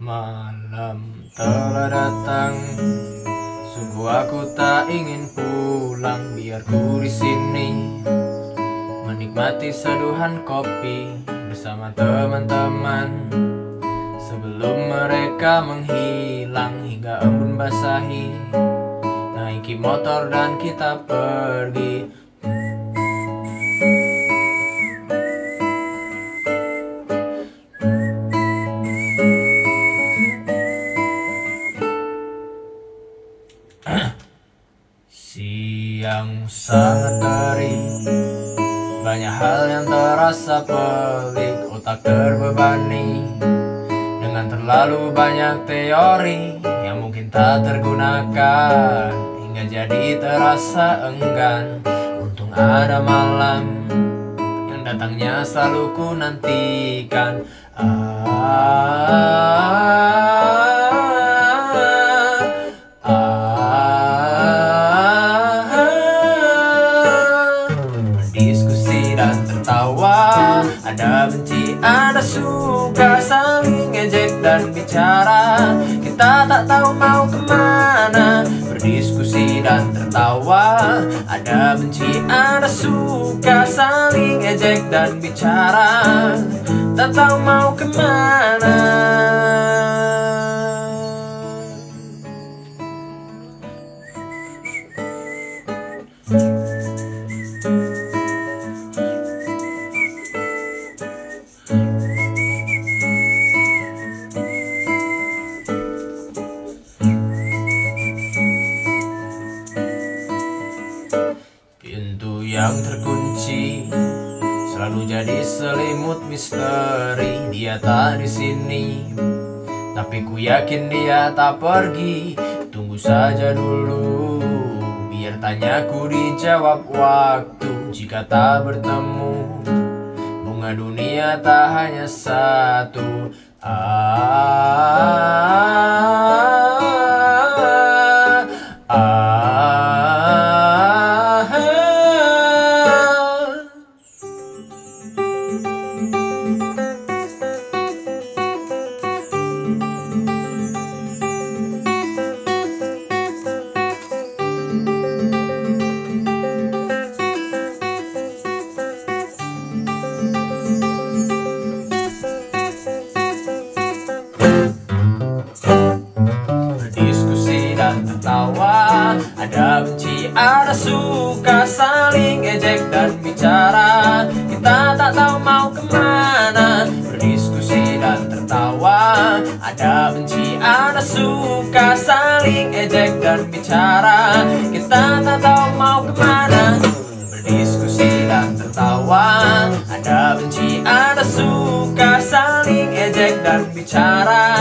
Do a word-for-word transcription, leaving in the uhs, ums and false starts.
Malam telah datang, sungguh aku tak ingin pulang. Biar ku di sini menikmati seduhan kopi bersama teman-teman sebelum mereka menghilang hingga embun basahi. Naiki motor dan kita pergi. Siang sangat terik, banyak hal yang terasa pelik. Otak terbebani dengan terlalu banyak teori yang mungkin tak tergunakan, hingga jadi terasa enggan. Untung ada malam yang datangnya selalu ku nantikan. ah, Ada benci, ada suka, saling ejek dan bicara. Kita tak tahu mau kemana, berdiskusi dan tertawa. Ada benci, ada suka, saling ejek dan bicara. Tak tahu mau kemana. Pintu yang terkunci selalu jadi selimut misteri. Dia tak di sini, tapi ku yakin dia tak pergi. Tunggu saja dulu, biar tanyaku dijawab waktu. Jika tak bertemu, bunga dunia tak hanya satu. ah, ah. Tertawa, ada benci, ada suka, saling ejek dan bicara. Kita tak tahu mau kemana, berdiskusi dan tertawa. Ada benci, ada suka, saling ejek dan bicara. Kita tak tahu mau kemana, berdiskusi dan tertawa. Ada benci, ada suka, saling ejek dan bicara.